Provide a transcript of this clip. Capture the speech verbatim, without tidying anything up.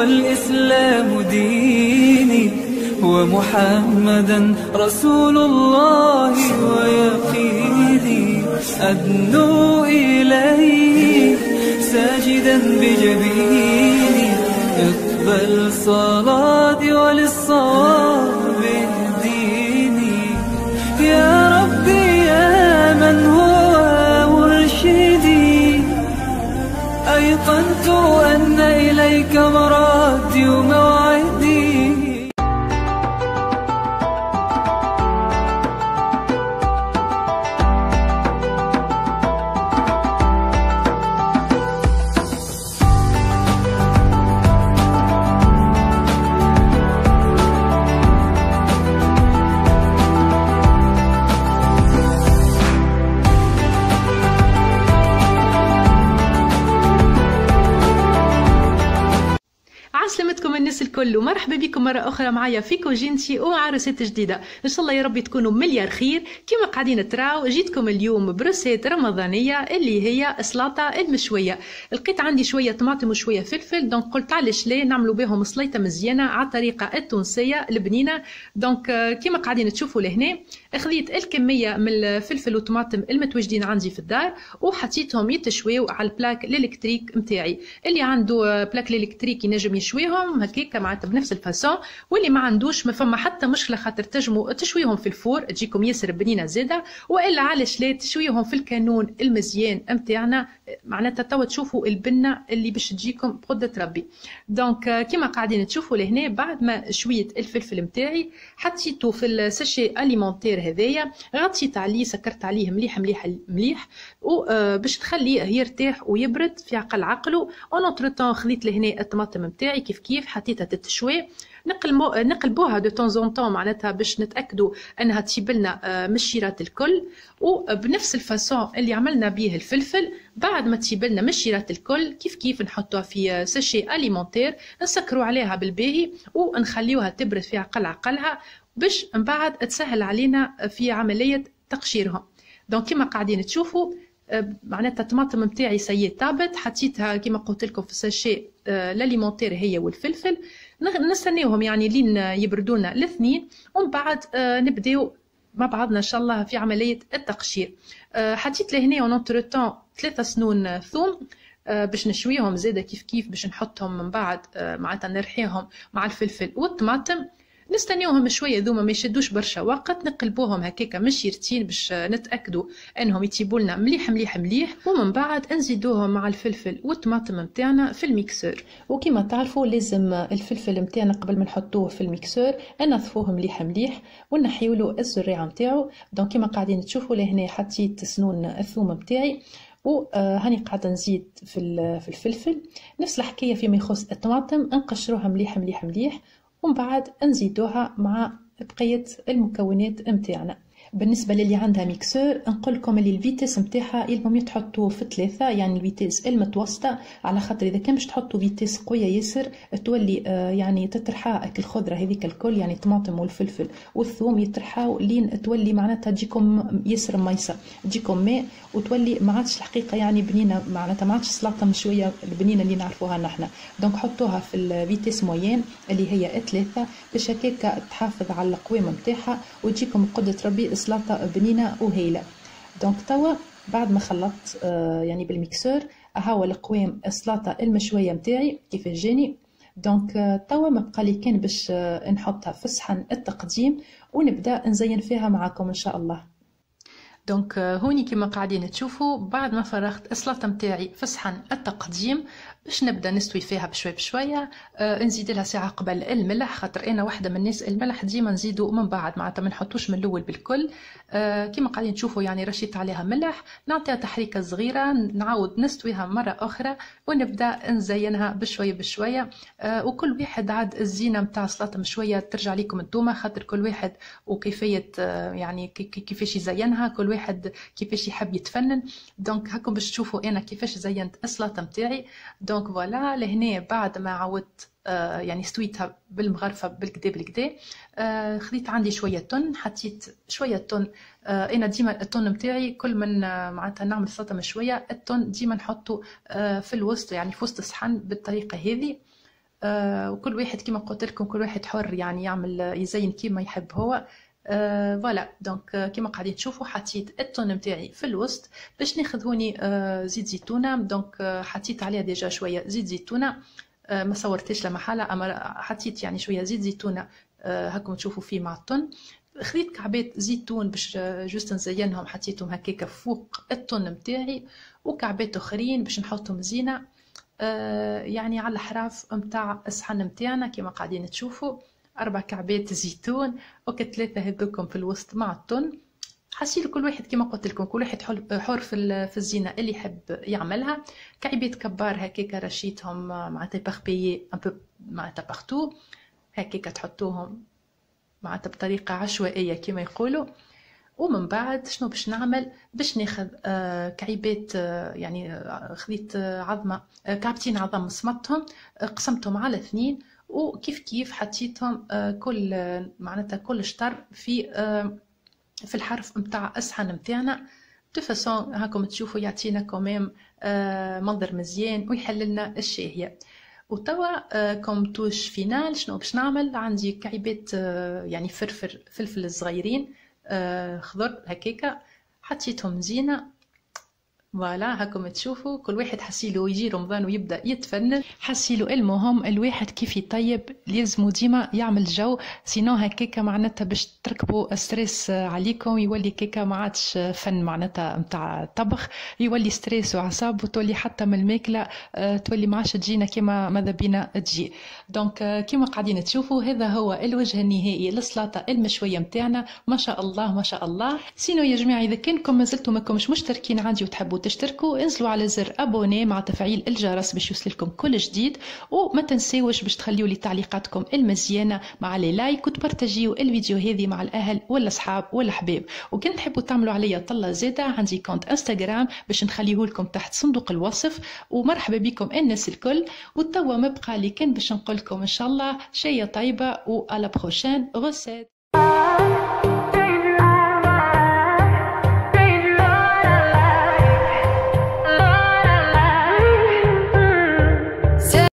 والإسلام ديني ومحمدا رسول الله ويقيني أدنو إليه ساجدا بجبيني اقبل صلاتي وللصواب اهديني يا ربي يا من هو مرشدي أيقنت أن إليك مرادي وموعدي. سلامتكم الناس الكل ومرحبا بكم مرة أخرى معايا في كوجينتي ومع رسالة جديدة. إن شاء الله يا ربي تكونوا مليار خير. كما قاعدين تراو جيتكم اليوم برسالة رمضانية اللي هي سلطة المشوية. لقيت عندي شوية طماطم وشوية فلفل، دونك قلت علاش ليه نعملوا بهم سليطة مزيانة على الطريقة التونسية البنينة. دونك كما قاعدين تشوفوا لهنا خذيت الكمية من الفلفل والطماطم المتواجدين عندي في الدار وحطيتهم يتشويو على البلاك الالكتريك متاعي. اللي عنده بلاك الالكتريك ينجم يشويهم هكاك معناتها بنفس الفاسون، واللي ما عندوش ما فما حتى مشكله خاطر تنجموا تشويهم في الفور تجيكم ياسر بنينه زاده، والا علاش لا تشويهم في الكانون المزيان متاعنا معناتها توا تشوفوا البنه اللي باش تجيكم بقدره ربي. دونك كيما قاعدين تشوفوا لهنا بعد ما شويت الفلفل متاعي حطيته في الساشي اليمونتير هذايا، غطيت عليه سكرت عليه مليح مليح مليح وباش تخليه يرتاح ويبرد في عقل عقله. اون اوتر طون خذيت لهنا الطماطم متاعي كيف كيف حطيتها تتشوي، نقلمو نقلبوها دو طون زون طون معناتها باش نتاكدوا انها تجيب لنا مشيرات الكل، وبنفس الفاسون اللي عملنا به الفلفل بعد ما تجيب لنا مشيرات الكل كيف كيف نحطوها في ساشي اليمونتير نسكروا عليها بالباهي ونخليوها تبرد في عقل عقلها باش من بعد تسهل علينا في عمليه تقشيرهم. دونك كما قاعدين تشوفوا معناتها الطماطم نتاعي سيي طابت، حطيتها كما قلت لكم في الساشي الاليمونتير هي والفلفل، نستناوهم يعني لين يبردوا لنا الاثنين ومن بعد نبداو مع بعضنا ان شاء الله في عمليه التقشير. حطيت لهنا اون اونتر طون ثلاثة سنون ثوم باش نشويهم زاده كيف كيف باش نحطهم من بعد معناتها نرحيهم مع الفلفل والطماطم، نستنيوهم شويه ذوما ما يشدوش برشا وقت، نقلبوهم هكاكا مشيرتين باش نتاكدوا انهم يطيبوا لنا مليح مليح مليح، ومن بعد نزيدوهم مع الفلفل والطماطم نتاعنا في الميكسور. وكما تعرفوا لازم الفلفل نتاعنا قبل ما نحطوه في الميكسور ننظفوه مليح مليح ونحيو له الزريعه نتاعو. دونك كما قاعدين تشوفوا لهنا حطيت سنون الثوم نتاعي وهاني قاعده نزيد في في الفلفل. نفس الحكايه فيما يخص الطماطم نقشروها مليح مليح مليح ومن بعد نزيدوها مع بقيه المكونات نتاعنا. بالنسبه للي عندها ميكسور نقول لكم اللي الفيتيس نتاعها يلزم تحطوه في ثلاثة، يعني الفيتيس المتوسطه، على خاطر اذا كان باش تحطوا فيتيس قويه ياسر تولي آه يعني تطرحا الخضره هذيك الكل، يعني الطماطم والفلفل والثوم يطرحاو لين تولي معناتها تجيكم ياسر ميسه تجيكم ماء وتولي ما عادش الحقيقه يعني بنينه، معناتها ما عادش سلطه مشويه البنينه اللي نعرفوها نحن. دونك حطوها في الفيتيس موين اللي هي ثلاثة باش هكاك تحافظ على القوام نتاعها وتجيكم بقدره ربي سلطه بنينه وهيله. دونك توا بعد ما خلطت آه يعني بالميكسور هاو القوام السلطه المشويه نتاعي كيف جاني. دونك آه توا ما بقى لي كان باش آه نحطها في صحن التقديم ونبدا نزين فيها معكم ان شاء الله. دونك هوني كما قاعدين تشوفوا بعد ما فرغت السلطه نتاعي في صحن التقديم باش نبدا نستوي فيها بشوي بشويه. آه نزيد لها ساعه قبل الملح، خاطر انا واحده من الناس الملح ديما نزيدو من بعد معناتها ما نحطوش من الاول بالكل. آه كما قاعدين تشوفوا يعني رشيت عليها ملح، نعطيها تحريكه صغيره نعاود نستويها مره اخرى ونبدا نزينها بشويه بشويه. آه وكل واحد عاد الزينه نتاع السلطه مشويه ترجع لكم انتوما، خاطر كل واحد وكيفيه آه يعني كيفاش يزينها، كل واحد كيفاش يحب يتفنن. دونك هاكم باش تشوفوا انا كيفاش زينت السلطه نتاعي. دونك فوالا لهنا بعد ما عودت آه يعني استويتها بالمغرفه بالكدا بالكدا. آه خذيت عندي شويه تن، حطيت شويه تن. آه انا ديما التن نتاعي كل من آه معناتها نعمل سلطه مشويه التن ديما نحطه آه في الوسط، يعني في وسط الصحن بالطريقه هذه. آه وكل واحد كيما قلت لكم كل واحد حر يعني يعمل يزين كيما يحب هو. آه فوالا دونك آه كيما قاعدين تشوفوا حطيت التون نتاعي في الوسط باش ناخذ هوني آه زيت زيتونه. دونك آه حطيت عليها ديجا شويه زيت زيتونه، آه ما صورتش لما حالة، اما حطيت يعني شويه زيت زيتونه آه هاكم تشوفوا فيه مع التون. خذيت كعبات زيتون باش جوست نزينهم، حطيتهم هكاكا فوق التون نتاعي، وكعبات اخرين باش نحطهم زينه آه يعني على الحراف نتاع الصحن نتاعنا كيما قاعدين تشوفوا. اربع كعبات زيتون وكثلاثه هذوكم في الوسط مع التون. حسيلو كل واحد كيما قلت لكم كل واحد حر في في الزينه اللي يحب يعملها. كعبات كبار هكاكا رشيتهم معناتها باربيي ان بو معناتها بارتو هكاكا تحطوهم معناتها بطريقه عشوائيه كيما يقولوا. ومن بعد شنو باش نعمل؟ باش ناخذ آه كعيبات آه يعني آه خذيت آه عظمه آه كعبتين عظم صمتهم آه قسمتهم على اثنين، وكيف كيف حطيتهم آه كل آه معناتها كل شطر في آه في الحرف نتاع الصحن نتاعنا بفاسون هاكم تشوفوا يعطينا كوميم آه منظر مزيان ويحل لنا الشاهيه. وتوا آه كوم توش فينال شنو باش نعمل؟ عندي كعيبات آه يعني فرفر فلفل صغيرين آه خضر هكاكا حطيتهم زينه. فوالا هاكم تشوفوا كل واحد حسيلو يجي رمضان ويبدا يتفنن. حسيلو المهم الواحد كيف يطيب لازمو ديما يعمل جو، سينو هكاكا معناتها باش تركبوا ستريس عليكم يولي كيكا ما عادش فن معناتها نتاع طبخ، يولي ستريس وعصاب وتولي حتى من الماكله أه تولي ما عادش تجينا كيما ماذا بينا تجي. دونك أه كيما قاعدين تشوفوا هذا هو الوجه النهائي للسلطه المشويه نتاعنا. ما شاء الله ما شاء الله. سينو يا جماعه اذا كانكم مازلتوا ماكمش مشتركين عندي وتحبوا تشتركوا انزلوا على زر ابوني مع تفعيل الجرس باش يوصلكم كل جديد، وما تنساوش باش تخليوا لي تعليقاتكم المزيانه مع لي لايك وتبارتاجيوا الفيديو هذه مع الاهل والاصحاب والاحباب. وكان تحبوا تعملوا عليا طله زاده عندي كونت انستغرام باش نخليه لكم تحت صندوق الوصف. ومرحبا بكم الناس الكل. وتوا ما بقى لي كان باش نقول لكم ان شاء الله شيء طيبه و على بروشين غوسيت.